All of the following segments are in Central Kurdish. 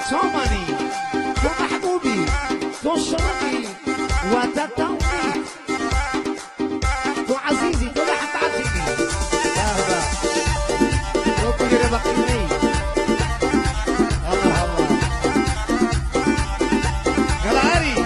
توماني تو محبوبي تو شرقي وتتوفي تو عزيزي تو محباتي يا هبا تو كل ربقيني الله الله غلاري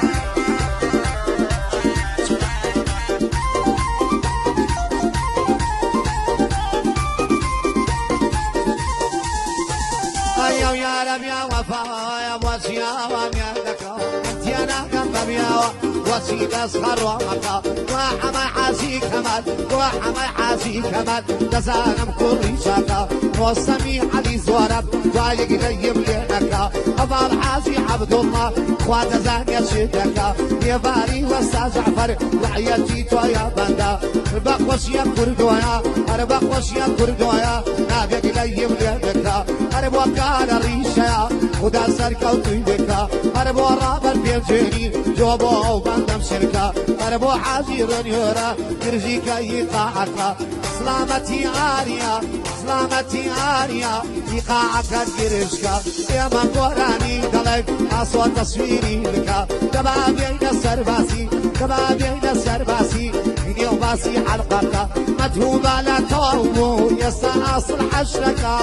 يا يا رب يا وفا يا وسيا ويا ذكا انت انا قلب يا وسيد اصغر ومكا وحما حاسي كمال وحما حاسي كمال تزانم كل شاكا وسمي علي زورب ضايق لي بلينكا ابال حاسي عبد الله خوات زاني شدكا يا باري وسا جعفر وعيتي تو يا بندا بقوش يا كردويا انا بقوش يا كردويا نابق لي بلينكا انا وكان الريشة ودا سركة وطيبكة أنا بو رابر بيمجيني جوابو بندم شركة أنا بو حاجر نيورا كرجيكا يقاعك سلامتي عارية سلامتي عارية يقاعك كرجكا يا من قراني دلك أصوات تصويري لك دبا بين السرباسي دبا بين السرباسي اليوم باسي حلقك مدهوبة لا تومو يستأصل حشركا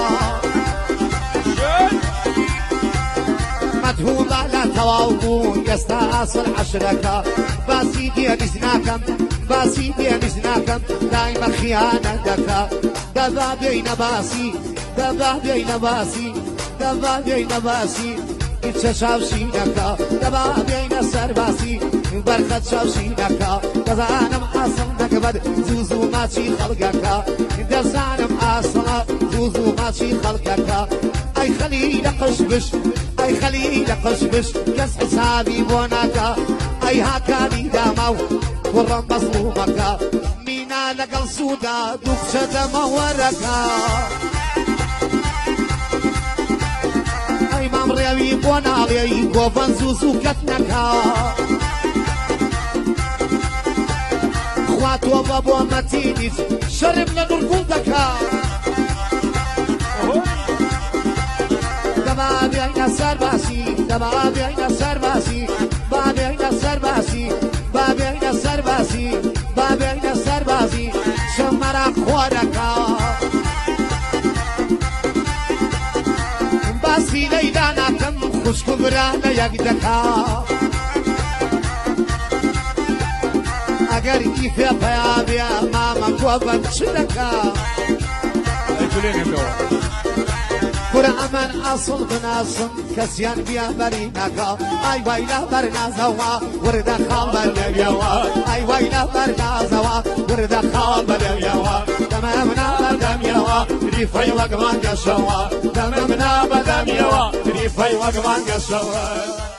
مدهوبة لا تواوبو يستأصل عشركة باسي دي نزناكم باسي دي نزناكم دايما خيانة دكا دبا بين باسي دبا بين باسي دبا بين باسي شاوشينكا دبا بين السرباسي بركة شاوشينكا دزانم أصل نكبد زوزو ماشي خلقكا دزانم أصل زوزو ماشي خلقكا أي خليل قشبش أي خليل قشبش كس حسابي بوناكا أي هاكالي دامو ورم مظلومكا مينا لقل سودا دوكشة دموركا أي مامريوي بونالي قوفن زوزو كتنكا خواتو بابو متينيش شربنا نور قلدكا دبا بينا سرباسي دبا بينا سرباسي بابينا سرباسي بابينا سرباسي بابينا سرباسي شمرا خوركا باسي ليلانا كم خشك برانا يقدكا اگر كيف يا بيا ماما كوبن شدكا قرآن من أصل بناصم كسيان بيا برينكا أي ويلا برنازوا ورد خال بليوا أي ويلا برنازوا ورد خال بليوا تمامنا بدم يوا ريفي وقمان قشوا تمامنا بدم يوا ريفي وقمان قشوا